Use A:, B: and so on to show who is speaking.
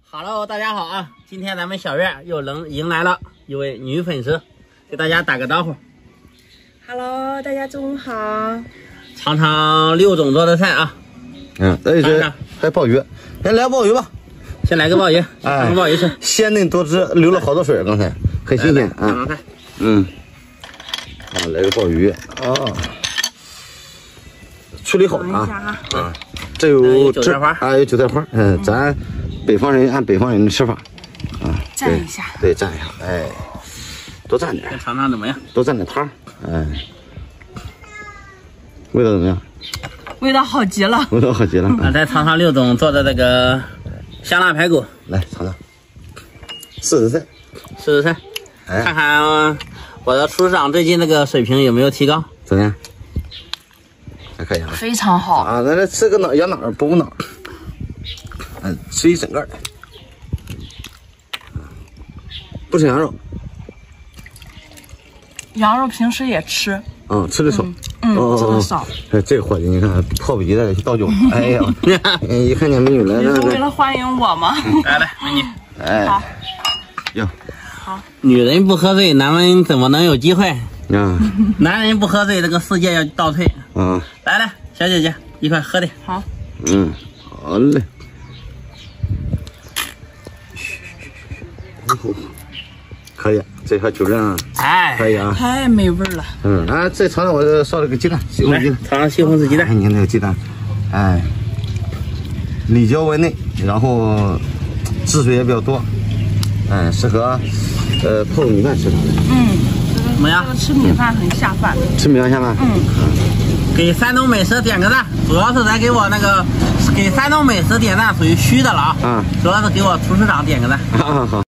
A: Hello， 大家好啊！今天咱们小院又迎来了一位女粉丝，给大家打个招呼。
B: Hello， 大家中午好。
A: 尝尝刘总做的菜啊。
C: 这还鲍鱼，先来鲍鱼吧。
A: 先来个鲍鱼，来个鲍鱼吃，
C: 鲜嫩多汁，流了好多水，刚才很新鲜啊。
A: 尝菜。
C: 来个鲍鱼啊，处理好啊。这有
A: 韭菜花
C: 啊，有韭菜花。咱北方人按北方人的吃法啊，
B: 蘸一下，
C: 对，蘸一下，哎，多蘸点，
A: 尝尝怎么样？
C: 多蘸点汤，哎，味道怎么样？
B: 味道好极了，
C: 味道好极了。
A: 再尝尝刘总做的这个香辣排骨，
C: 来尝尝，试试菜，
A: 试试菜，看看我的厨师长最近这个水平有没有提高？
C: 怎么样？还可以啊，
B: 非常好
C: 啊！咱来吃个羊脑，补补脑。吃一整个的，不吃羊肉。
B: 羊肉平时也吃，
C: 吃的少，
B: 吃的少。
C: 这个伙计，你看迫不及待的去倒酒，哎呀，一看见美女来了，
B: 你是为了欢迎我吗？
A: 来，美女，
B: 好，
C: 哟，
B: 好。
A: 女人不喝醉，男人怎么能有机会？男人不喝醉，这个世界要倒退。来，小姐姐，一块喝的。
B: 好。
C: 好嘞。可以，这条酒量可以啊，
B: 太美味了。
C: 再尝尝我烧了个鸡蛋，西红柿鸡蛋，
A: 尝尝西红柿鸡蛋。
C: 你看这个鸡蛋，里焦外内，然后汁水也比较多，适合泡米饭吃它的。
A: 怎么样？
B: 吃米饭很下饭。
C: 吃米饭下饭。
A: 给山东美食点个赞，主要是咱给我那个给山东美食点赞属于虚的了啊。主要是给我厨师长点个赞。
C: 好。